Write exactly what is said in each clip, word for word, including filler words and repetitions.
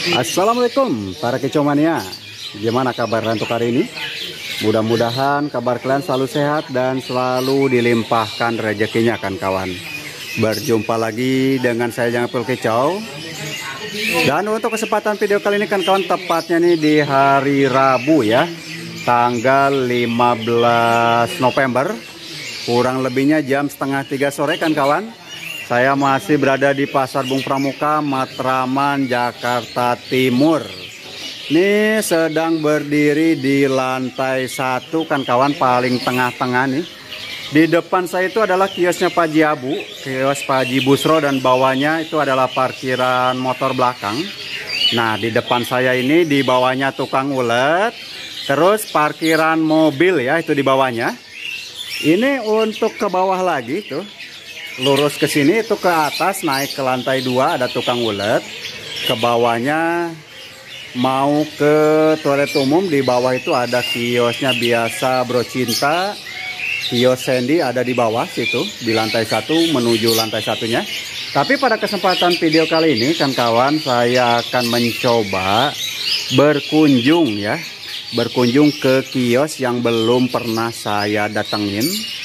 Assalamualaikum para kicomania. Gimana kabar untuk hari ini? Mudah-mudahan kabar kalian selalu sehat dan selalu dilimpahkan rezekinya kan kawan. Berjumpa lagi dengan saya Jangan Kicau. Dan untuk kesempatan video kali ini kan kawan, tepatnya nih di hari Rabu ya, tanggal lima belas November, kurang lebihnya jam setengah tiga sore kan kawan. Saya masih berada di Pasar Bung Pramuka, Matraman, Jakarta Timur. Ini sedang berdiri di lantai satu kan kawan, paling tengah-tengah nih. Di depan saya itu adalah kiosnya Pak Haji Abu, kios Pak Haji Busro, dan bawahnya itu adalah parkiran motor belakang. Nah, di depan saya ini di bawahnya tukang ulet, terus parkiran mobil ya, itu di bawahnya. Ini untuk ke bawah lagi tuh, lurus ke sini itu ke atas, naik ke lantai dua ada tukang ulet. Ke bawahnya mau ke toilet umum, di bawah itu ada kiosnya biasa Bro Cinta. Kios Sandy ada di bawah situ, di lantai satu menuju lantai satunya. Tapi pada kesempatan video kali ini kan kawan, saya akan mencoba berkunjung ya, berkunjung ke kios yang belum pernah saya datengin,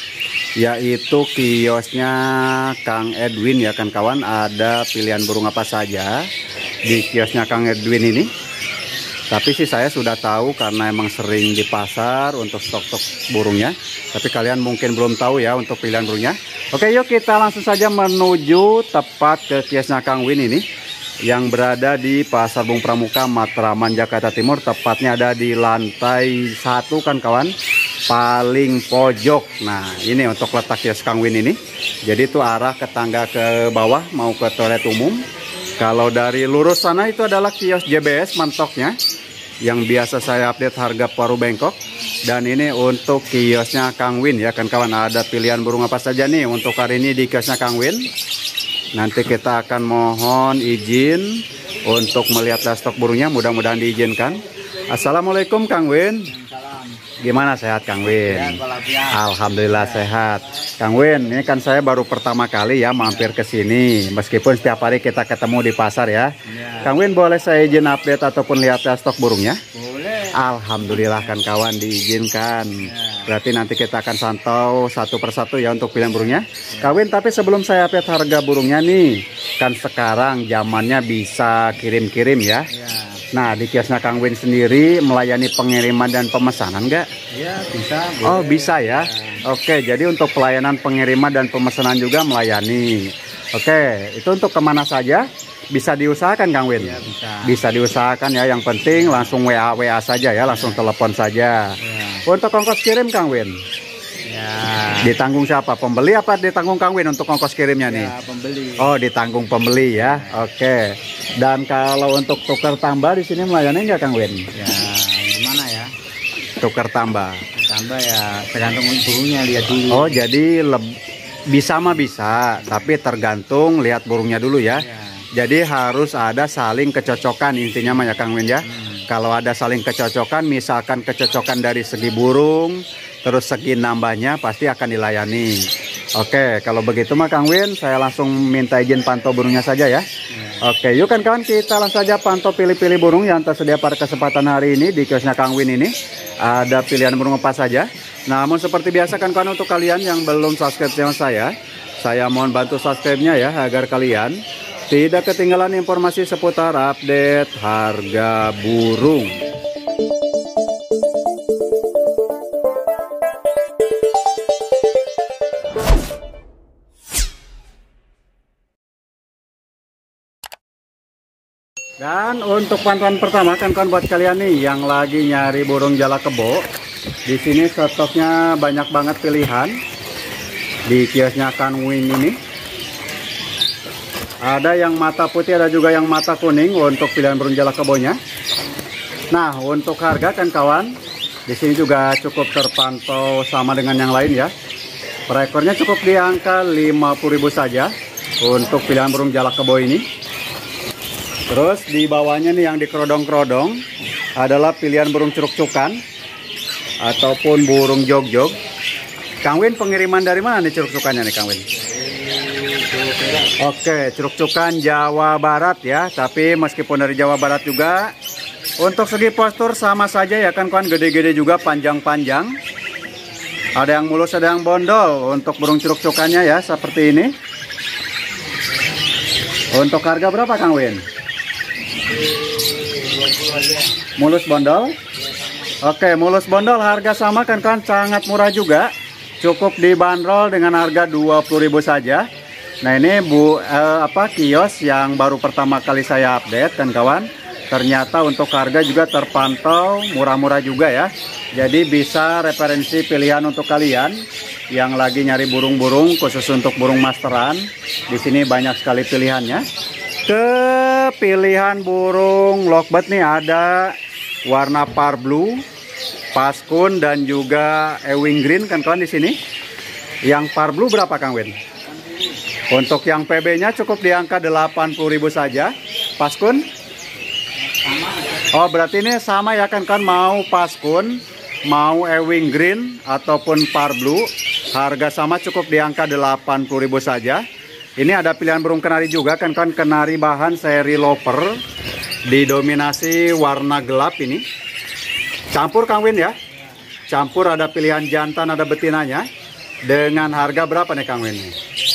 yaitu kiosnya Kang Edwin ya kan kawan. Ada pilihan burung apa saja di kiosnya Kang Edwin ini. Tapi sih saya sudah tahu karena emang sering di pasar untuk stok-stok burungnya. Tapi kalian mungkin belum tahu ya untuk pilihan burungnya. Oke, yuk kita langsung saja menuju tepat ke kiosnya Kang Win ini, yang berada di Pasar Bung Pramuka, Matraman, Jakarta Timur. Tepatnya ada di lantai satu kan kawan, paling pojok. Nah, ini untuk letak kios Kang Win ini. Jadi itu arah ke tangga ke bawah mau ke toilet umum. Kalau dari lurus sana itu adalah kios J B S mantoknya, yang biasa saya update harga paruh bengkok. Dan ini untuk kiosnya Kang Win ya kan kawan. Ada pilihan burung apa saja nih untuk hari ini di kiosnya Kang Win. Nanti kita akan mohon izin untuk melihat stok burungnya, mudah-mudahan diizinkan. Assalamualaikum Kang Win. Gimana, sehat Kang Win? Ya, alhamdulillah sehat. Kang Win, ini kan saya baru pertama kali ya mampir ke sini. Meskipun setiap hari kita ketemu di pasar ya. Ya. Kang Win, boleh saya izin update ataupun lihat stok burungnya? Boleh. Alhamdulillah kan kawan, diizinkan. Ya. Berarti nanti kita akan santau satu persatu ya untuk pilihan burungnya. Ya. Kang Win, tapi sebelum saya update harga burungnya nih, kan sekarang zamannya bisa kirim-kirim ya. Ya. Nah, di kiosnya Kang Win sendiri melayani pengiriman dan pemesanan nggak? Iya, bisa. Boleh. Oh, bisa ya? Ya. Oke, jadi untuk pelayanan pengiriman dan pemesanan juga melayani. Oke, itu untuk kemana saja? Bisa diusahakan Kang Win? Ya, bisa. Bisa diusahakan ya, yang penting langsung W A W A saja ya, langsung ya. Telepon saja. Ya. Untuk ongkos kirim Kang Win? Ya. Ditanggung siapa? Pembeli apa ditanggung Kang Win untuk ongkos kirimnya nih? Ya, pembeli. Oh, ditanggung pembeli ya. Ya. Oke. Dan kalau untuk tukar tambah di sini melayani nggak Kang Win? Ya, gimana ya? Tukar tambah. Tambah ya tergantung burungnya, lihat dulu. Oh, jadi bisa mah bisa, tapi tergantung lihat burungnya dulu ya. Ya. Jadi harus ada saling kecocokan intinya mah ya Kang Win ya. Hmm. Kalau ada saling kecocokan, misalkan kecocokan dari segi burung, terus segi nambahnya pasti akan dilayani. Oke, kalau begitu mah Kang Win, saya langsung minta izin pantau burungnya saja ya. Ya. Oke, yuk kan kawan, kita langsung saja pantau pilih-pilih burung yang tersedia pada kesempatan hari ini di kiosnya Kang Win ini. Ada pilihan burung apa saja. Namun seperti biasa kan kawan, untuk kalian yang belum subscribe channel saya, saya mohon bantu subscribe-nya ya, agar kalian tidak ketinggalan informasi seputar update harga burung. Dan untuk pantauan pertama kan kawan, buat kalian nih yang lagi nyari burung jalak kebo, di sini stoknya banyak banget pilihan di kiosnya Kang Win ini. Ada yang mata putih, ada juga yang mata kuning untuk pilihan burung jalak kebonya. Nah, untuk harga kan kawan, di sini juga cukup terpantau sama dengan yang lain ya. Per ekornya cukup di angka lima puluh ribu saja untuk pilihan burung jalak kebo ini. Terus di bawahnya nih yang dikerodong-kerodong adalah pilihan burung curug-cukan ataupun burung jog-jog. Kang Win, pengiriman dari mana nih curug-cukannya nih Kang Win? Oke, curug-cukan Jawa Barat ya. Tapi meskipun dari Jawa Barat juga, untuk segi postur sama saja ya kan kawan, gede-gede juga, panjang-panjang. Ada yang mulus, ada yang bondol. Untuk burung curug-cukannya ya seperti ini. Untuk harga berapa Kang Win? Mulus bondol. Oke, mulus bondol harga sama kan kan, sangat murah juga. Cukup dibanderol dengan harga dua puluh ribu saja. Nah ini bu eh, apa kios yang baru pertama kali saya update kan kawan. Ternyata untuk harga juga terpantau murah-murah juga ya. Jadi bisa referensi pilihan untuk kalian yang lagi nyari burung-burung khusus untuk burung masteran. Di sini banyak sekali pilihannya. Ke pilihan burung lovebird nih ada warna par blue, paskun dan juga ewing green kan kawan di sini. Yang par blue berapa Kang Win? Untuk yang P B-nya cukup di angka delapan puluh ribu saja. Paskun? Oh berarti ini sama ya kan kan, mau paskun, mau ewing green ataupun par blue, harga sama cukup di angka delapan puluh ribu saja. Ini ada pilihan burung kenari juga kan kan, kenari bahan seri loper, didominasi warna gelap ini. Campur Kang Win ya. Campur, ada pilihan jantan, ada betinanya. Dengan harga berapa nih Kang Win?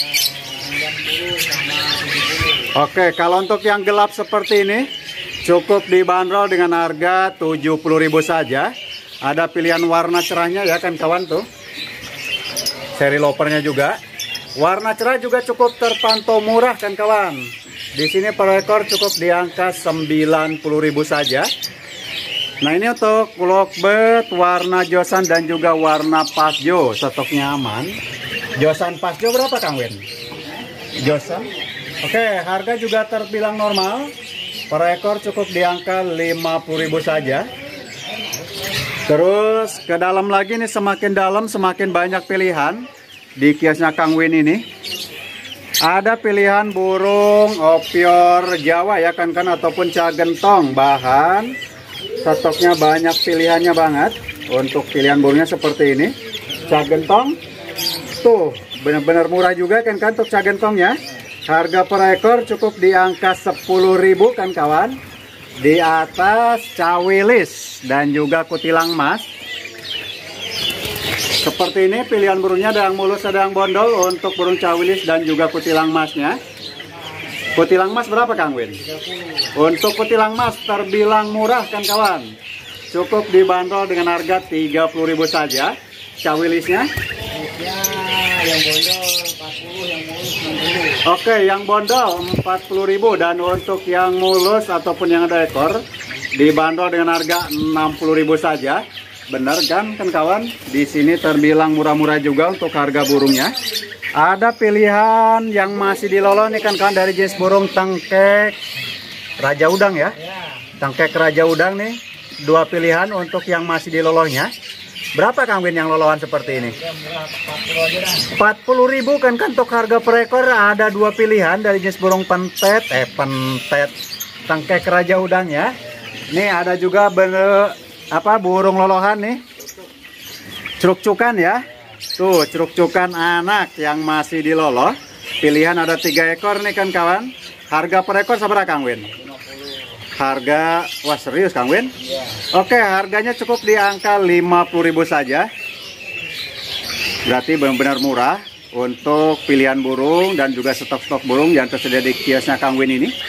Oke, kalau untuk yang gelap seperti ini cukup dibanderol dengan harga tujuh puluh ribu saja. Ada pilihan warna cerahnya ya kan kawan tuh. Seri lopernya juga. Warna cerah juga cukup terpantau murah kan kawan. Di sini per ekor cukup di angka sembilan puluh ribu saja. Nah ini untuk lovebird warna josan dan juga warna pasjo, stoknya aman. Josan pasjo berapa Kang Win? Josan. Oke, harga juga terbilang normal. Per ekor cukup di angka lima puluh ribu saja. Terus ke dalam lagi nih, semakin dalam semakin banyak pilihan di kiosnya Kang Win ini. Ada pilihan burung opior Jawa ya kan kan, ataupun cagentong bahan. Stoknya banyak pilihannya banget. Untuk pilihan burungnya seperti ini. Cagentong tuh benar-benar murah juga kan kan untuk cagentongnya. Harga per ekor cukup di angka sepuluh ribu kan kawan. Di atas cawilis dan juga kutilang mas. Seperti ini pilihan burungnya, ada yang mulus, ada yang bondol. Untuk burung cawilis dan juga kutilang masnya. Kutilang mas berapa Kang Win? Untuk kutilang mas terbilang murah kan kawan. Cukup dibanderol dengan harga tiga puluh ribu saja. Cawilisnya? Yang bondol empat puluh, yang mulus enam puluh. Oke, yang bondol empat puluh ribu dan untuk yang mulus ataupun yang ada ekor dibanderol dengan harga enam puluh ribu saja. Benar kan kan kawan? Di sini terbilang murah-murah juga untuk harga burungnya. Ada pilihan yang masih diloloh nih kan kawan, dari jenis burung tengkek raja udang ya. Tengkek raja udang nih, dua pilihan untuk yang masih dilolohnya. Berapa Kang Win yang lolohan seperti ini? empat puluh ribu kan kan untuk harga per ekor. Ada dua pilihan dari jenis burung pentet, eh pentet tengkek raja udang ya. Nih ada juga bener, apa burung lolohan nih, curug-cukan ya. Tuh curug-cukan anak yang masih diloloh. Pilihan ada tiga ekor nih kan kawan. Harga per ekor seberapa Kang Win? Harga, wah serius Kang Win? Yeah. Oke, harganya cukup di angka lima puluh ribu saja. Berarti benar-benar murah untuk pilihan burung dan juga stok-stok burung yang tersedia di kiosnya Kang Win ini.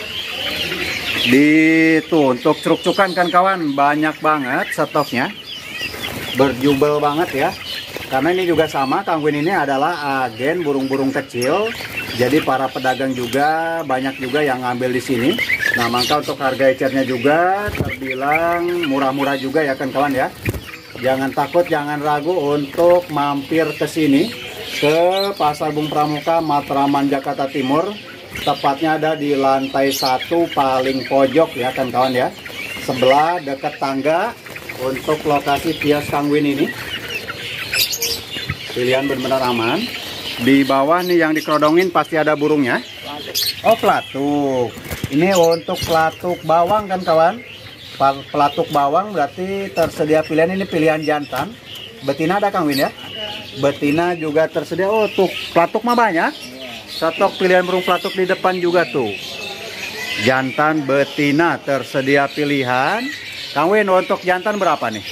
Di tuh untuk curug-cukan kan kawan, banyak banget stoknya. Berjubel banget ya. Karena ini juga sama, Kang Win ini adalah agen burung-burung kecil. Jadi para pedagang juga banyak juga yang ngambil di sini. Nah, maka untuk harga ecernya juga terbilang murah-murah juga ya kan kawan ya. Jangan takut, jangan ragu untuk mampir ke sini, ke Pasar Bung Pramuka, Matraman, Jakarta Timur. Tepatnya ada di lantai satu paling pojok ya kan kawan ya. Sebelah dekat tangga untuk lokasi kios Kang Win ini. Pilihan benar-benar aman. Di bawah nih yang dikerodongin pasti ada burungnya. Oh, pelatuk. Ini untuk pelatuk bawang kan kawan. Pelatuk bawang berarti tersedia pilihan, ini pilihan jantan. Betina ada Kang Win ya? Betina juga tersedia. Oh tuh pelatuk mah banyak. stok pilihan burung pelatuk di depan juga tuh. Jantan betina tersedia pilihan. Kang Win, untuk jantan berapa nih?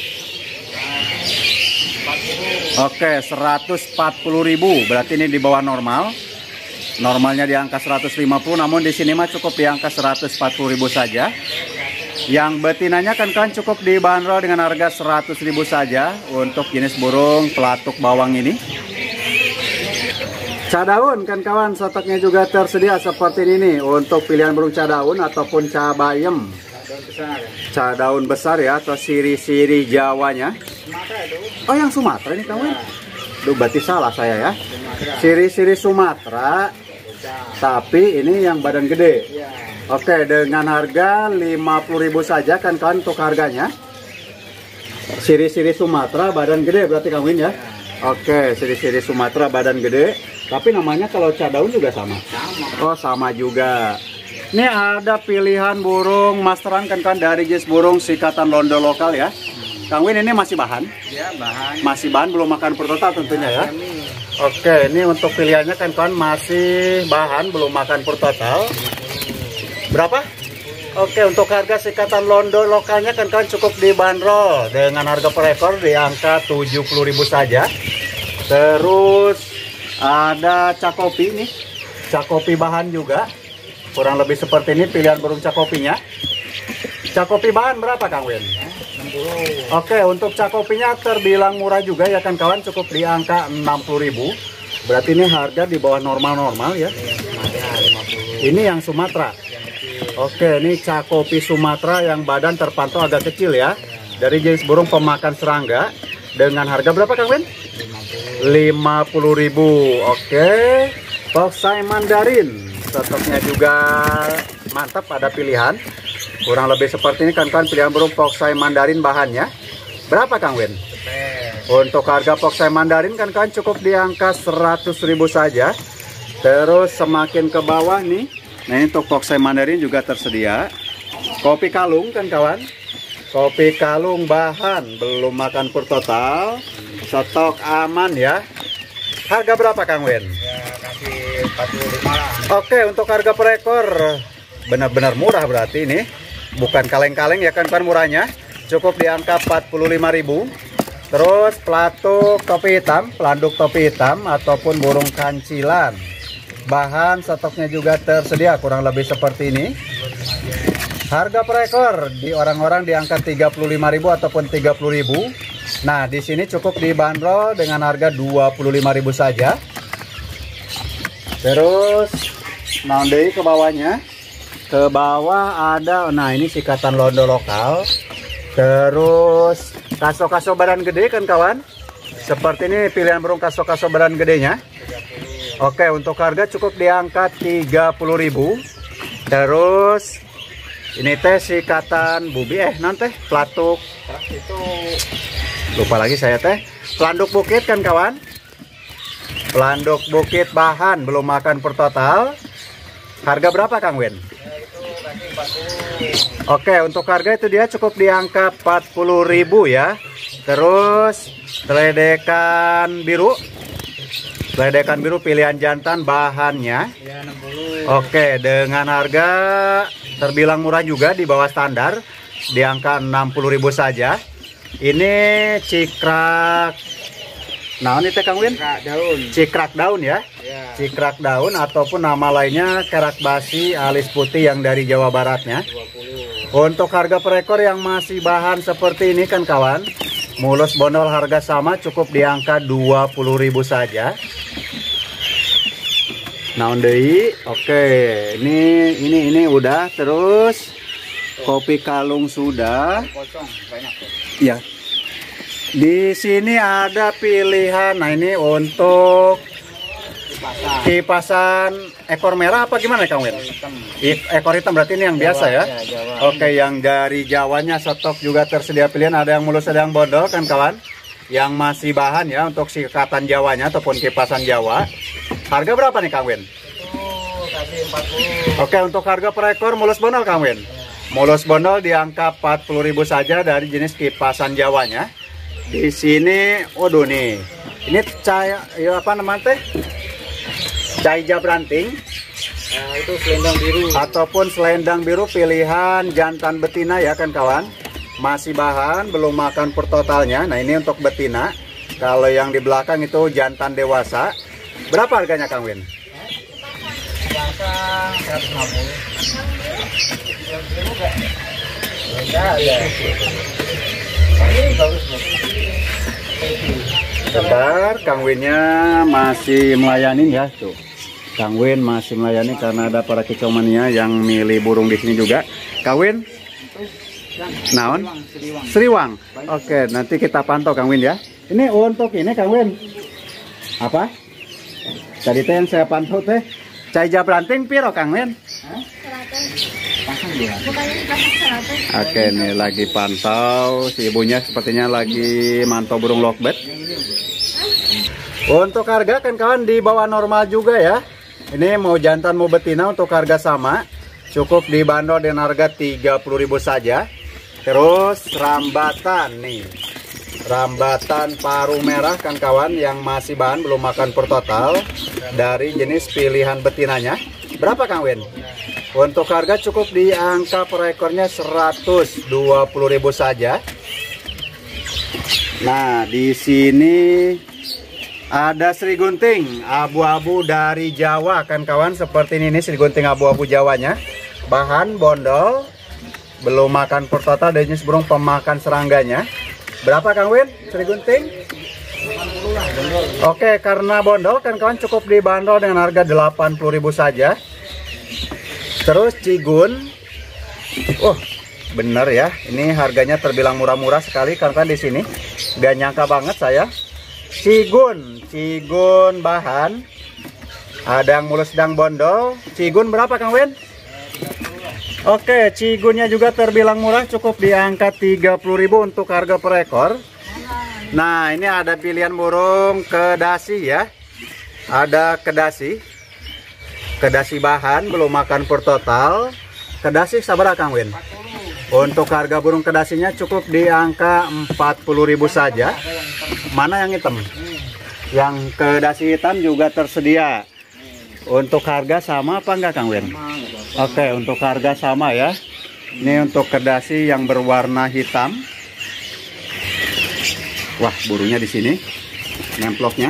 Oke, seratus empat puluh ribu. Berarti ini di bawah normal. Normalnya di angka seratus lima puluh, namun di sini mah cukup di angka seratus empat puluh ribu saja. Yang betinanya kan kan cukup dibanderol dengan harga seratus ribu saja untuk jenis burung pelatuk bawang ini. Cadaun kan kawan, stoknya juga tersedia seperti ini nih untuk pilihan burung cadaun ataupun cabayem. Cadaun besar ya, atau siri-siri Jawanya. Oh, yang Sumatera ini kawan. Duh, berarti salah saya ya. Siri-siri Sumatera, tapi ini yang badan gede. Oke, dengan harga lima puluh ribu saja kan kawan untuk harganya. Siri-siri Sumatera badan gede berarti Kang Win ya. Oke, siri-siri Sumatera badan gede. Tapi namanya kalau cadaun juga sama. Oh, sama juga. Ini ada pilihan burung masteran kan kan dari jenis burung sikatan londo lokal ya. Kang Win, ini masih bahan? Ya, bahan. Masih bahan, belum makan per total tentunya ya. Oke, ini untuk pilihannya kan kawan masih bahan, belum makan per total. Berapa? Oke, untuk harga sikatan londo lokalnya kan kawan cukup dibanderol dengan harga per ekor di angka tujuh puluh ribu saja. Terus ada cakopi nih, cakopi bahan juga. Kurang lebih seperti ini pilihan burung cakopinya. Cakopi bahan berapa Kang Win? enam puluh. Oke, untuk cakopinya terbilang murah juga ya kan kawan, cukup di angka enam puluh ribu. Berarti ini harga di bawah normal-normal ya. Ini yang Sumatera. Oke, ini cakopi Sumatera yang badan terpantau agak kecil ya. Dari jenis burung pemakan serangga. Dengan harga berapa Kang Win? lima puluh ribu. Oke, Foxai Mandarin. Stoknya juga mantap, ada pilihan. Kurang lebih seperti ini kan kan pilihan burung Foxai Mandarin bahannya. Berapa Kang Win? Untuk harga Foxai Mandarin kan kan cukup di angka seratus ribu saja. Terus semakin ke bawah nih. Nah, ini untuk Foxai Mandarin juga tersedia. Kopi kalung kan kawan. Kopi kalung bahan, belum makan per total. Stok aman ya. Harga berapa Kang Win? Ya, kasih empat puluh lima lah. Oke, untuk harga per ekor benar-benar murah berarti ini. Bukan kaleng-kaleng ya kan, kan murahnya. Cukup di angka empat puluh lima ribu. Terus pelatuk topi hitam, pelanduk topi hitam ataupun burung kancilan. Bahan stoknya juga tersedia kurang lebih seperti ini. Harga per ekor di orang-orang di angka tiga puluh lima ribu ataupun tiga puluh ribu. Nah, di sini cukup dibanderol dengan harga dua puluh lima ribu saja. Terus nanti ke bawahnya. Ke bawah ada, nah ini sikatan londo lokal. Terus kaso-kaso badan gede kan kawan. Seperti ini pilihan burung kaso-kaso badan gedenya. Oke, untuk harga cukup di angka tiga puluh ribu. Terus ini teh sikatan bubi eh nanti pelatuk Itu lupa lagi saya teh. Pelanduk bukit kan kawan. Pelanduk bukit bahan belum makan per total. Harga berapa Kang Win? Oke, untuk harga itu dia cukup di angka empat puluh ribu ya. Terus seledekan biru. Seledekan biru pilihan jantan bahannya. ya enam puluh. Oke, dengan harga terbilang murah juga di bawah standar di angka enam puluh ribu saja. Ini cikrak. Nah, ini teh Kang Win? Cikrak daun. Cikrak daun ya. Ya. Cikrak daun ataupun nama lainnya kerak basi alis putih yang dari Jawa Baratnya. dua puluh. Untuk harga per ekor yang masih bahan seperti ini kan kawan, mulus bondol harga sama cukup di angka dua puluh ribu saja. Nah, ondei, oke, ini ini ini udah. Terus kopi kalung sudah. Kosong banyak. Ya. Di sini ada pilihan. Nah, ini untuk Kipasan. kipasan ekor merah apa gimana Kang Win? Hitam. Ekor hitam berarti ini yang biasa ya? Ya, Jawa. Oke, yang dari Jawanya stok juga tersedia pilihan. Ada yang mulus, ada yang bondol kan kawan. Yang masih bahan ya untuk sikatan Jawanya ataupun kipasan Jawa. Harga berapa nih Kang Win? Itu kasih empat puluh. Oke, untuk harga per ekor mulus bondol Kang Win? Mulus bondol di angka empat puluh ribu saja dari jenis kipasan Jawanya. Di sini, waduh nih. Ini cahaya, ya apa namanya teh? Caija Branting. Nah, itu selendang biru. Ataupun selendang biru pilihan jantan betina ya kan kawan. Masih bahan, belum makan per totalnya. Nah ini untuk betina. Kalau yang di belakang itu jantan dewasa. Berapa harganya Kang Win? Belakang seratus lima puluh. Enggak ya. Ini bagus loh. Bentar, Kang Winnya masih melayani ya tuh. Kang Win masih melayani karena ada para kicomania yang milih burung di sini juga. Kang Win, naon? Sriwang. Oke, nanti kita pantau Kang Win ya. Ini untuk ini Kang Win. Apa? Tadi teh yang saya pantau teh Caija Branting piro Kang Win? Oke, ini lagi pantau. Si ibunya sepertinya lagi mantau burung lovebird. Untuk harga kan kawan di bawah normal juga ya. Ini mau jantan mau betina untuk harga sama. Cukup dibanderol dengan harga tiga puluh ribu saja. Terus rambatan nih. Rambatan paru merah kan kawan yang masih bahan belum makan per total. Dari jenis pilihan betinanya. Berapa Kang Win? Untuk harga cukup di angka per ekornya seratus dua puluh ribu saja. Nah, di sini ada Sri Gunting abu-abu dari Jawa kan kawan, seperti ini nih Sri Gunting abu-abu Jawanya. Bahan bondol, belum makan per total dari jenis burung pemakan serangganya. Berapa Kang Win Sri Gunting? Oke, karena bondol kan kawan cukup dibanderol dengan harga delapan puluh ribu saja. Terus cigun. Oh, bener ya. Ini harganya terbilang murah-murah sekali karena di sini gak nyangka banget saya. Cigun, cigun bahan. Ada yang mulus sedang bondol. Cigun berapa Kang Win? Oke, cigunnya juga terbilang murah, cukup di angka tiga puluh ribu untuk harga per ekor. Nah, ini ada pilihan burung kedasi ya. Ada kedasi. Kedasi bahan, belum makan per total. Kedasi sabar Kang Win. Untuk harga burung kedasinya cukup di angka empat puluh ribu saja. Mana yang hitam? Yang kedasi hitam juga tersedia. Untuk harga sama apa enggak Kang Win? Oke, untuk harga sama ya. Ini untuk kedasi yang berwarna hitam. Wah, burungnya di sini. Nemploknya.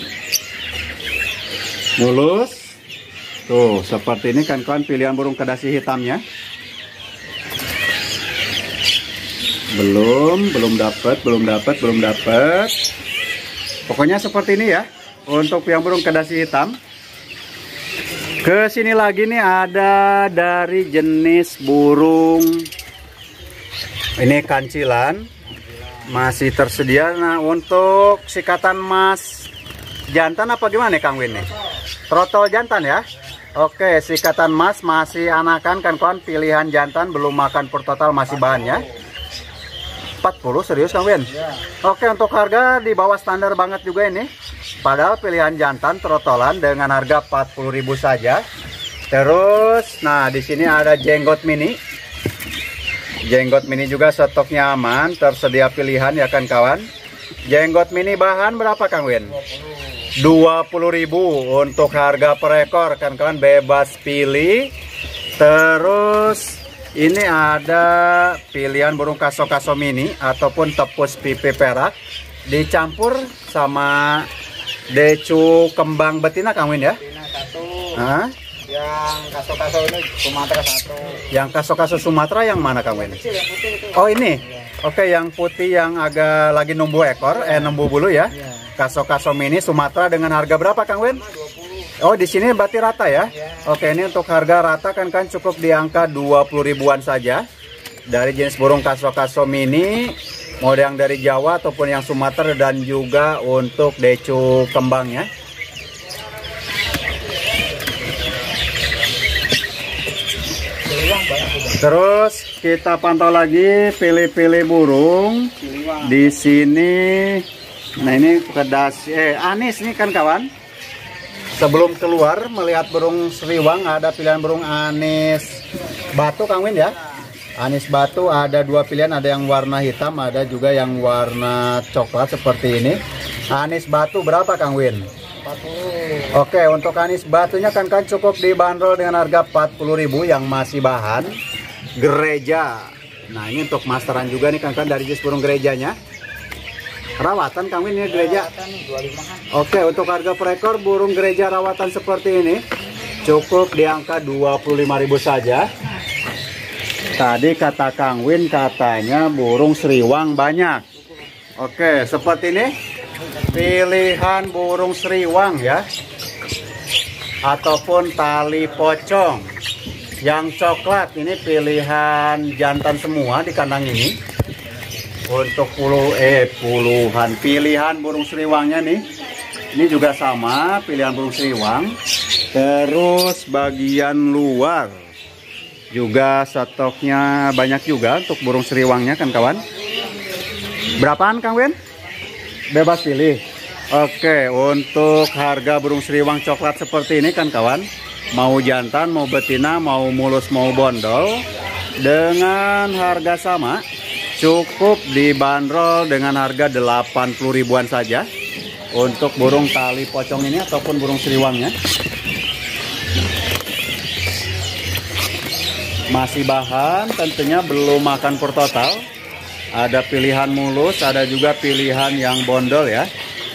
Mulus. Tuh, seperti ini kan kawan pilihan burung kedasi hitamnya. Belum, belum dapat, belum dapat, belum dapat. Pokoknya seperti ini ya. Untuk yang burung kedasi hitam. Ke sini lagi nih ada dari jenis burung. Ini kancilan. Masih tersedia. Nah, untuk sikatan emas jantan apa gimana nih Kang Win nih? Trotol jantan ya. Oke, sikatan emas masih anakan kan kawan, pilihan jantan belum makan per total masih bahannya. empat puluh serius Kang Win? Oke, untuk harga di bawah standar banget juga ini. Padahal pilihan jantan trotolan dengan harga empat puluh ribu saja. Terus, nah di sini ada jenggot mini. Jenggot mini juga stoknya aman, tersedia pilihan ya kan kawan. Jenggot mini bahan berapa Kang Win? dua puluh ribu untuk harga per ekor kan kawan, bebas pilih. Terus ini ada pilihan burung kaso-kaso mini ataupun tepus pipi perak dicampur sama decu kembang betina Kang Win ya? Betina satu. Hah? Yang kaso-kaso ini Sumatera satu. Yang kaso-kaso Sumatera yang mana Kang Win? Kecil, yang putih itu. Oh ini? Oke, yang putih yang agak lagi numbuh ekor, eh numbuh bulu ya? Iya. Kaso-kaso mini Sumatera dengan harga berapa Kang Win? Oh, di sini berarti rata ya? Oke, ini untuk harga rata kan kan cukup di angka dua puluh ribuan saja. Dari jenis burung kaso-kaso mini, mau yang dari Jawa ataupun yang Sumatera, dan juga untuk decu kembangnya. Terus kita pantau lagi pilih-pilih burung. Di sini, nah ini kedasi, eh anis nih kan kawan. Sebelum keluar melihat burung sriwang, ada pilihan burung anis batu Kang Win ya. Anis batu ada dua pilihan, ada yang warna hitam, ada juga yang warna coklat seperti ini. Anis batu berapa Kang Win? empat puluh. Oke, untuk anis batunya kan kan cukup dibanderol dengan harga empat puluh ribu yang masih bahan gereja. Nah, ini untuk masteran juga nih kan kan dari jenis burung gerejanya. Rawatan Kang Win ini gereja. Rawatan nih dua puluh lima-an. Oke, untuk harga per ekor burung gereja rawatan seperti ini cukup di angka dua puluh lima ribu saja. Tadi kata Kang Win katanya burung sriwang banyak. Oke, seperti ini pilihan burung sriwang ya, ataupun tali pocong yang coklat. Ini pilihan jantan semua di kandang ini. Untuk puluh eh puluhan pilihan burung sriwangnya nih, ini juga sama pilihan burung sriwang. Terus bagian luar juga stoknya banyak juga untuk burung sriwangnya kan kawan. Berapaan Kang Win? Bebas pilih. Oke, untuk harga burung sriwang coklat seperti ini kan kawan, mau jantan, mau betina, mau mulus, mau bondol, dengan harga sama, cukup dibanderol dengan harga delapan puluh ribuan saja untuk burung tali pocong ini ataupun burung sriwangnya. Masih bahan, tentunya belum makan per total. Ada pilihan mulus, ada juga pilihan yang bondol ya.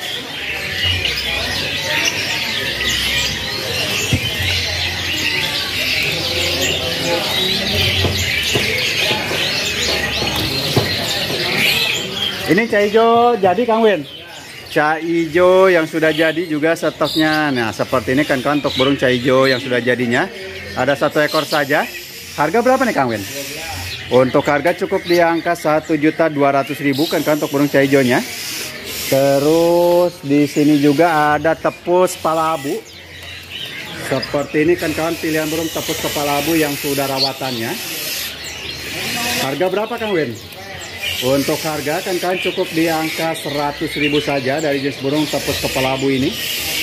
Ini cai hijau jadi Kang Win. Cai hijau yang sudah jadi juga stoknya. Nah, seperti ini kan kan untuk burung cai hijau yang sudah jadinya. Ada satu ekor saja. Harga berapa nih Kang Win? Untuk harga cukup di angka satu juta dua ratus ribu kan kan untuk burung cai hijaunya. Terus di sini juga ada tepus kepala abu. Seperti ini kan kawan pilihan burung tepus kepala abu yang sudah rawatannya. Harga berapa Kang Win? Untuk harga kan kan cukup di angka seratus ribu saja dari jenis burung tepus kepala abu ini.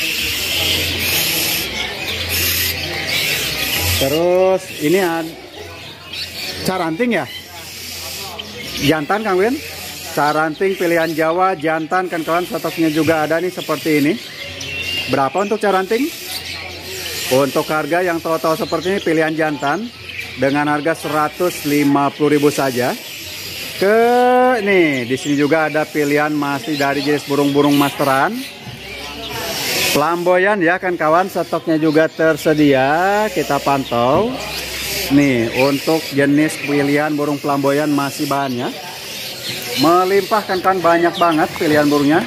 Terus ini ada caranting ya, jantan Kang Win. Caranting pilihan Jawa jantan kan kawan, stoknya juga ada nih seperti ini. Berapa untuk caranting? Untuk harga yang tahu-tahu seperti ini pilihan jantan dengan harga seratus lima puluh ribu saja. Ke nih di sini juga ada pilihan masih dari jenis burung-burung masteran. Flamboyan ya kan kawan, stoknya juga tersedia, kita pantau. Nih untuk jenis pilihan burung flamboyan masih bahannya melimpah kan kan, banyak banget pilihan burungnya.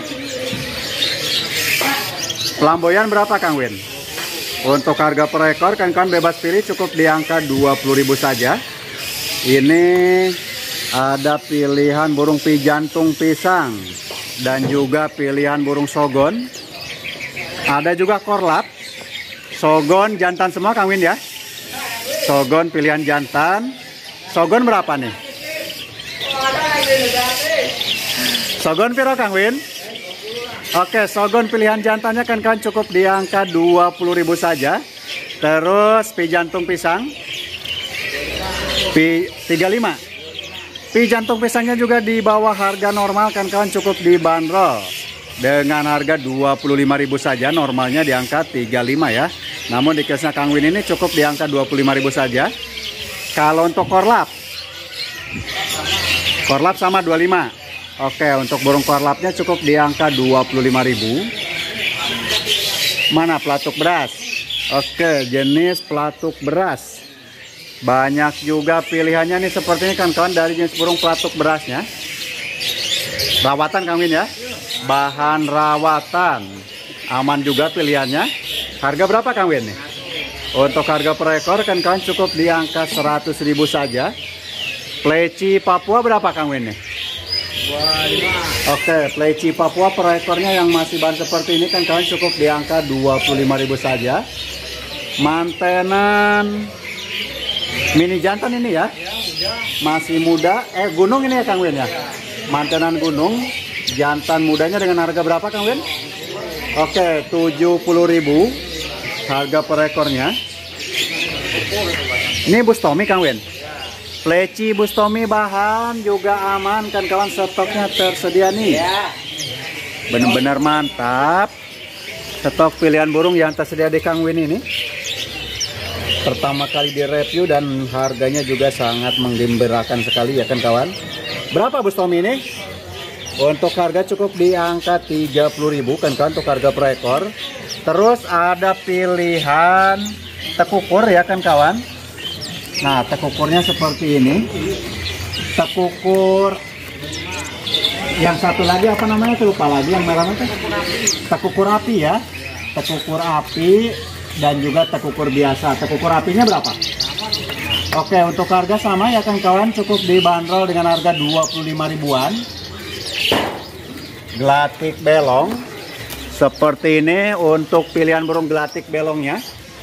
Flamboyan berapa Kang Win? Untuk harga per ekor kan kan bebas pilih cukup di angka dua puluh ribu saja. Ini ada pilihan burung pi jantung pisang dan juga pilihan burung sogon. Ada juga korlap, sogon jantan semua Kang Win ya. Sogon pilihan jantan. Sogon berapa nih? Sogon piro Kang Win? Oke, sogon pilihan jantannya kan kan cukup di angka dua puluh ribu saja. Terus pi jantung pisang pi tiga puluh lima. Pi jantung pisangnya juga di bawah harga normal kan kawan, cukup dibanderol dengan harga dua puluh lima ribu saja, normalnya di angka tiga puluh lima ya. Namun di kiosnya Kang Win ini cukup di angka dua puluh lima ribu saja. Kalau untuk korlap, korlap sama dua puluh lima. Oke, untuk burung korlapnya cukup di angka dua puluh lima ribu. Mana pelatuk beras? Oke, jenis pelatuk beras. Banyak juga pilihannya nih seperti ini kan kawan, dari jenis burung pelatuk berasnya. Rawatan Kang Win ya. Bahan rawatan. Aman juga pilihannya. Harga berapa Kang Win nih? Untuk harga per ekor kan kawan cukup di angka seratus ribu saja. Pleci Papua berapa Kang Win nih? dua puluh lima. Oke, pleci Papua per ekornya yang masih bahan seperti ini kan kawan cukup di angka dua puluh lima ribu saja. Mantenan mini jantan ini ya. Masih muda. Eh gunung ini ya Kang Win ya. Mantenan gunung. Jantan mudanya dengan harga berapa Kang Win? Oke, tujuh puluh ribu harga per ekornya. Ini Bustomi Kang Win. Pleci Bustomi bahan juga aman kan kawan, stoknya tersedia nih. Benar-benar mantap. stok pilihan burung yang tersedia di Kang Win ini. Pertama kali direview dan harganya juga sangat menggembirakan sekali ya kan kawan. Berapa Bos Tommy ini? Untuk harga cukup di angka tiga puluh ribu kan kawan untuk harga per ekor. Terus ada pilihan tekukur ya kan kawan. Nah tekukurnya seperti ini. Tekukur yang satu lagi apa namanya, saya lupa lagi yang merah itu. Tekukur api ya. Tekukur api dan juga tekukur biasa. Tekukur apinya berapa? Oke, untuk harga sama ya kan kawan, cukup dibanderol dengan harga dua puluh lima ribuan. Gelatik belong seperti ini untuk pilihan burung gelatik belongnya.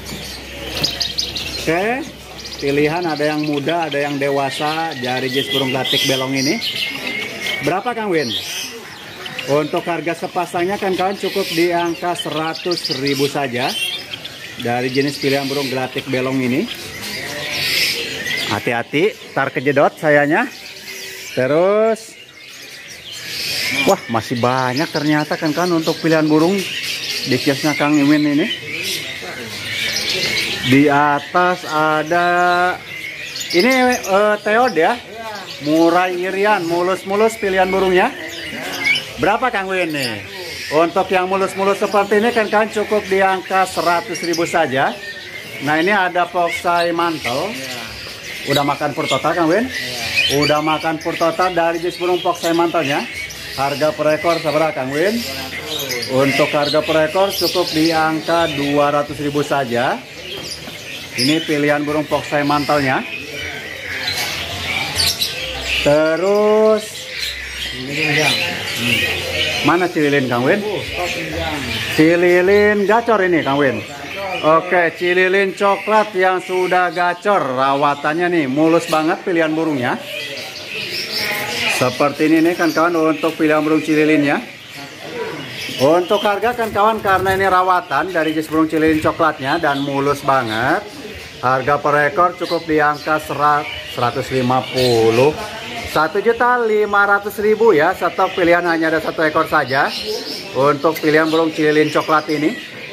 Oke, pilihan ada yang muda, ada yang dewasa dari jenis burung gelatik belong ini. Berapa Kang Win? Untuk harga sepasangnya kan kawan cukup di angka seratus ribu saja dari jenis pilihan burung gelatik belong ini. Hati-hati, tar kejedot sayanya. Terus wah, masih banyak ternyata kan kan untuk pilihan burung di kiosnya Kang Imin ini. Di atas ada ini uh, teod ya. Murai irian, mulus-mulus pilihan burungnya. Berapa Kang Win nih? Untuk yang mulus-mulus seperti ini kan kan cukup di angka seratus ribu saja. Nah, ini ada foxai mantel. Udah makan pur total Kang Win? Udah makan pur total dari jenis burung foxai mantelnya. Harga per ekor seberapa Kang Win? Untuk harga per ekor cukup di angka dua ratus ribu saja. Ini pilihan burung foxai mantelnya. Terus hmm. Mana cililin Kang Win? Cililin gacor ini Kang Win. Oke, cililin coklat yang sudah gacor. Rawatannya nih mulus banget pilihan burungnya. Seperti ini nih kan kawan untuk pilihan burung cililinnya. Untuk harga kan kawan, karena ini rawatan dari jenis burung cililin coklatnya dan mulus banget. Harga per ekor cukup di angka seratus lima puluh. satu juta lima ratus ribu ya. Stok pilihan hanya ada satu ekor saja untuk pilihan burung cililin coklat ini.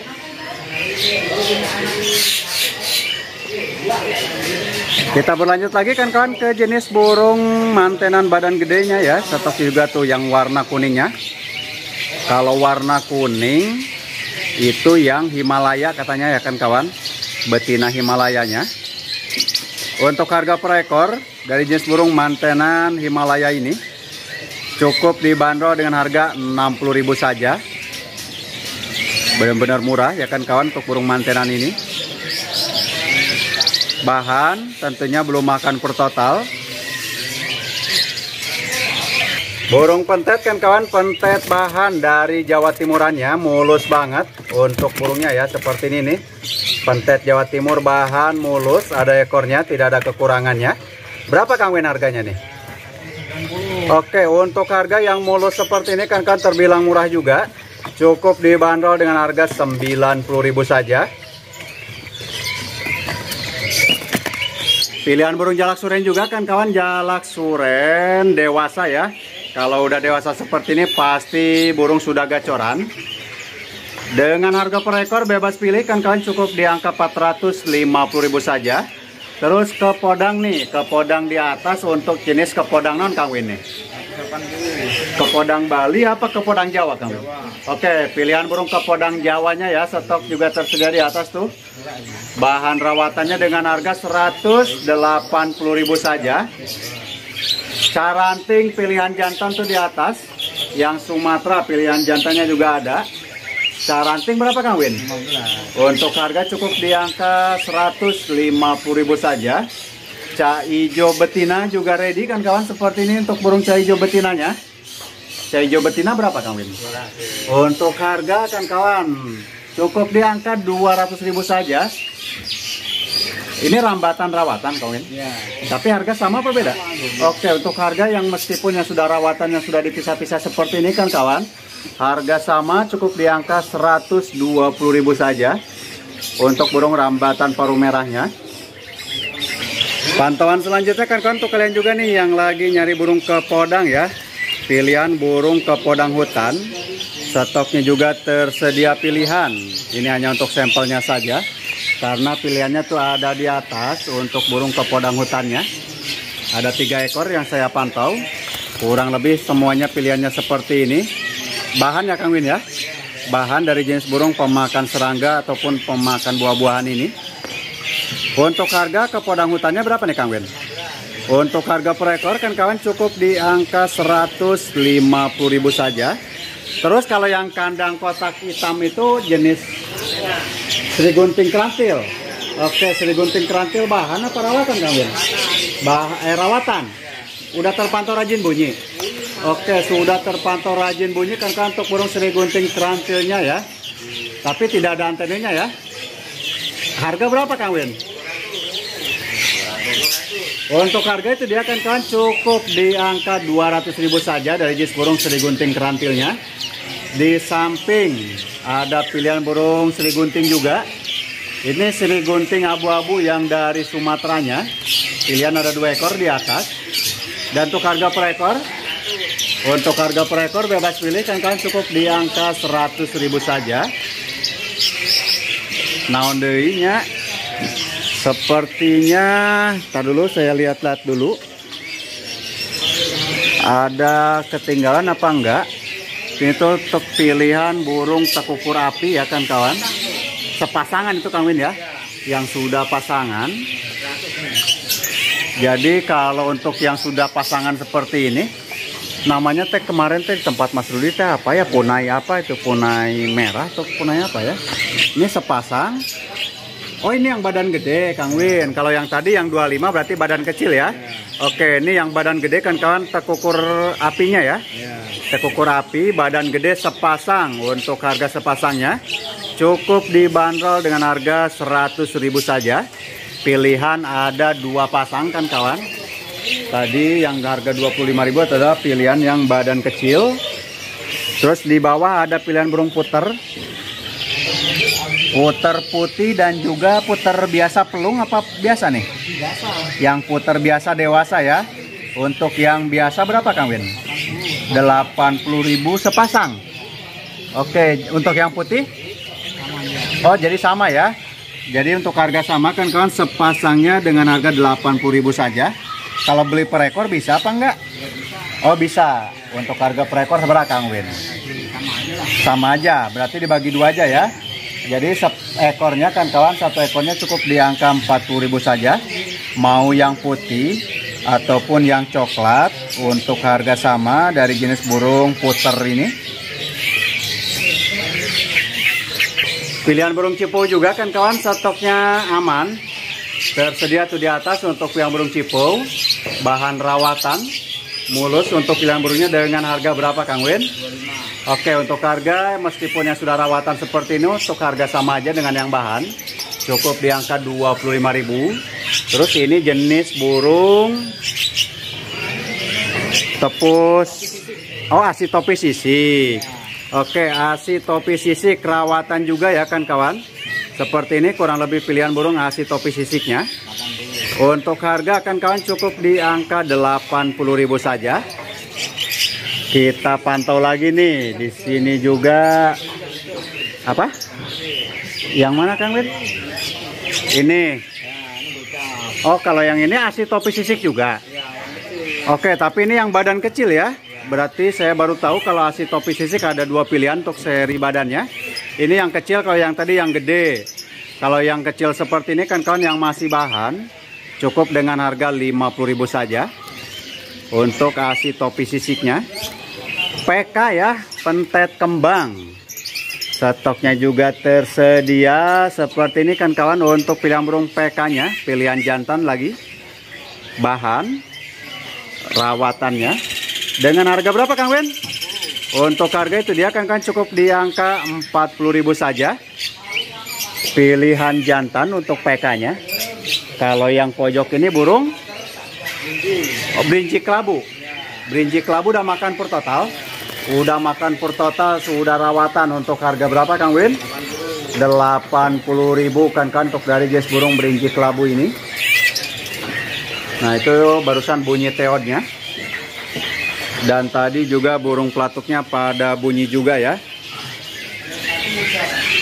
Kita berlanjut lagi kan kawan ke jenis burung mantenan badan gedenya ya. Stok juga tuh yang warna kuningnya. Kalau warna kuning itu yang Himalaya katanya ya kan kawan, betina Himalayanya. Untuk harga per ekor dari jenis burung mantenan Himalaya ini cukup dibanderol dengan harga enam puluh ribu saja. Benar-benar murah ya kan kawan untuk burung mantenan ini. Bahan tentunya belum makan per total. Burung pentet kan kawan, pentet bahan dari Jawa Timurannya, mulus banget untuk burungnya ya, seperti ini nih. Pentet Jawa Timur bahan mulus, ada ekornya, tidak ada kekurangannya. Berapa Kang Win harganya nih? Oke, untuk harga yang mulus seperti ini kan kan terbilang murah juga. Cukup dibanderol dengan harga sembilan puluh ribu saja. Pilihan burung jalak suren juga kan kawan, jalak suren dewasa ya. Kalau udah dewasa seperti ini pasti burung sudah gacoran. Dengan harga per ekor bebas pilih kan kawan, cukup di angka empat ratus lima puluh ribu saja. Terus kepodang nih, kepodang di atas untuk jenis kepodang non Kang Win nih. Kepodang Bali apa kepodang Jawa Kang Win? Oke, pilihan burung kepodang Jawanya ya, stok juga tersedia di atas tuh. Bahan rawatannya dengan harga seratus delapan puluh ribu saja. Caranting pilihan jantan tuh di atas. Yang Sumatera pilihan jantannya juga ada. Caranting berapa Kang Win? lima belas. Untuk harga cukup di angka seratus lima puluh ribu saja. Ca ijo betina juga ready kan kawan, seperti ini untuk burung ca ijo betinanya. Ca ijo betina berapa Kang Win? Untuk harga kan kawan cukup di angka dua ratus ribu saja. Ini rambatan rawatan Kang Win? Ya. Tapi harga sama apa beda? Oke, untuk harga yang meskipun yang sudah rawatan, yang sudah dipisah-pisah seperti ini kan kawan, harga sama cukup di angka seratus dua puluh ribu saja untuk burung rambatan paruh merahnya. Pantauan selanjutnya kan kawan, untuk kalian juga nih yang lagi nyari burung kepodang ya. Pilihan burung kepodang hutan Stoknya juga tersedia pilihan. Ini hanya untuk sampelnya saja, karena pilihannya tuh ada di atas untuk burung kepodang hutannya. Ada tiga ekor yang saya pantau. Kurang lebih semuanya pilihannya seperti ini. Bahan ya Kang Win ya. Bahan dari jenis burung pemakan serangga ataupun pemakan buah-buahan ini. Untuk harga kepodang hutannya berapa nih Kang Win? Untuk harga per ekor kan kawan cukup di angka seratus lima puluh ribu saja. Terus kalau yang kandang kotak hitam itu jenis Sri Gunting Kerantil. Oke, Sri Gunting Kerantil bahan apa rawatan Kang Win? Bah eh, rawatan. Udah terpantau rajin bunyi. Oke, sudah terpantau rajin bunyi kan kan untuk burung Sri Gunting Kerantilnya ya. Tapi tidak ada antenanya ya. Harga berapa Kang Win? Untuk harga itu dia kan kawan cukup di angka dua ratus ribu saja dari jenis burung Sri Gunting Kerantilnya. Di samping ada pilihan burung Sri Gunting juga. Ini Sri Gunting abu-abu yang dari Sumateranya. Pilihan ada dua ekor di atas. Dan untuk harga per ekor, untuk harga per ekor bebas pilih kan kawan cukup di angka seratus ribu saja. Naon deuinya? Sepertinya, tar dulu saya lihat-lihat dulu. Ada ketinggalan apa enggak? Ini tuh untuk pilihan burung tekukur api ya kan kawan. Sepasangan itu Kang Win ya, yang sudah pasangan. Jadi kalau untuk yang sudah pasangan seperti ini, namanya teh kemarin teh tempat Mas Rudi teh apa ya? Punai apa itu? Punai merah atau punai apa ya? Ini sepasang. Oh ini yang badan gede Kang Win. Kalau yang tadi yang dua puluh lima berarti badan kecil ya. Oke, ini yang badan gede kan kawan tekukur apinya ya. Tekukur api badan gede sepasang. Untuk harga sepasangnya cukup dibanderol dengan harga seratus ribu saja. Pilihan ada dua pasang kan kawan. Tadi yang harga dua puluh lima ribu adalah pilihan yang badan kecil. Terus di bawah ada pilihan burung puter. Puter putih dan juga puter biasa pelung apa biasa nih? Biasa. Yang puter biasa dewasa ya. Untuk yang biasa berapa Kang Win? delapan puluh ribu sepasang. Oke, untuk yang putih? Oh, jadi sama ya. Jadi untuk harga sama kan kawan, sepasangnya dengan harga delapan puluh ribu saja. Kalau beli per ekor bisa apa enggak? Oh, bisa. Untuk harga per ekor seberapa Kang Win? Sama aja. Berarti dibagi dua aja ya. Jadi ekornya kan kawan, satu ekornya cukup di angka empat puluh ribu saja. Mau yang putih ataupun yang coklat, untuk harga sama dari jenis burung puter ini. Pilihan burung cipau juga kan kawan, stoknya aman. Tersedia tuh di atas untuk yang burung cipau. Bahan rawatan, mulus untuk pilihan burungnya dengan harga berapa Kang Win? Oke, untuk harga meskipun yang sudah rawatan seperti ini, untuk harga sama aja dengan yang bahan. Cukup di angka dua puluh lima ribu. Terus ini jenis burung tepus. Oh, asi topi sisik. Oke, asi topi sisik rawatan juga ya kan kawan. Seperti ini kurang lebih pilihan burung asi topi sisiknya. Untuk harga kan kawan cukup di angka delapan puluh ribu saja. Kita pantau lagi nih, di sini juga apa? Yang mana Kang Win? Ini. Oh, kalau yang ini asi topi sisik juga. Oke, tapi ini yang badan kecil ya. Berarti saya baru tahu kalau asi topi sisik ada dua pilihan untuk seri badannya. Ini yang kecil, kalau yang tadi yang gede. Kalau yang kecil seperti ini kan kawan yang masih bahan, cukup dengan harga lima puluh ribu saja. Untuk asi topi sisiknya. P K ya, pentet kembang. Stoknya juga tersedia seperti ini kan kawan, untuk pilihan burung P K-nya, pilihan jantan lagi. Bahan rawatannya dengan harga berapa Kang Win? Untuk harga itu dia kan kan cukup di angka empat puluh ribu saja. Pilihan jantan untuk P K-nya. Kalau yang pojok ini burung oh, berinci kelabu. Berinci kelabu udah makan pur total. Udah makan pur total, sudah rawatan. Untuk harga berapa Kang Win? delapan puluh ribu kan kan untuk dari jenis burung berinci kelabu ini. Nah, itu barusan bunyi teodnya. Dan tadi juga burung pelatuknya pada bunyi juga ya.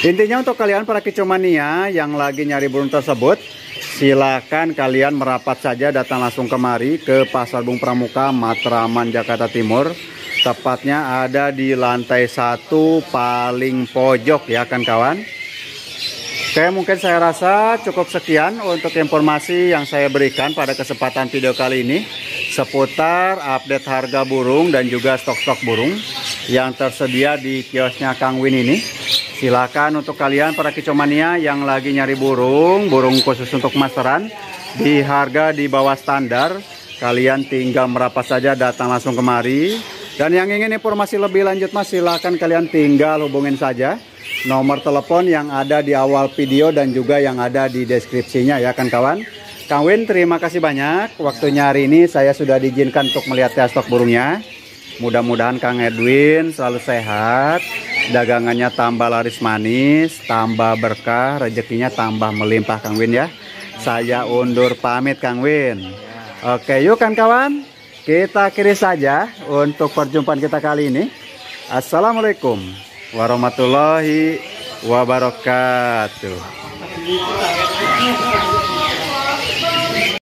Intinya untuk kalian para kicomania yang lagi nyari burung tersebut, silakan kalian merapat saja, datang langsung kemari ke Pasar Burung Pramuka, Matraman, Jakarta Timur. Tepatnya ada di lantai satu paling pojok ya kan kawan. Oke, mungkin saya rasa cukup sekian untuk informasi yang saya berikan pada kesempatan video kali ini seputar update harga burung dan juga stok-stok burung yang tersedia di kiosnya Kang Win ini. Silakan untuk kalian para kicomania yang lagi nyari burung, burung khusus untuk masteran di harga di bawah standar, kalian tinggal merapat saja, datang langsung kemari. Dan yang ingin informasi lebih lanjut mas, silakan kalian tinggal hubungin saja nomor telepon yang ada di awal video dan juga yang ada di deskripsinya ya kan kawan. Kang Win terima kasih banyak waktunya hari ini, saya sudah diizinkan untuk melihat stok burungnya. Mudah-mudahan Kang Edwin selalu sehat, dagangannya tambah laris manis, tambah berkah, rezekinya tambah melimpah Kang Win ya. Saya undur pamit Kang Win. Oke yuk kan kawan, kita akhiri saja untuk perjumpaan kita kali ini. Assalamualaikum warahmatullahi wabarakatuh.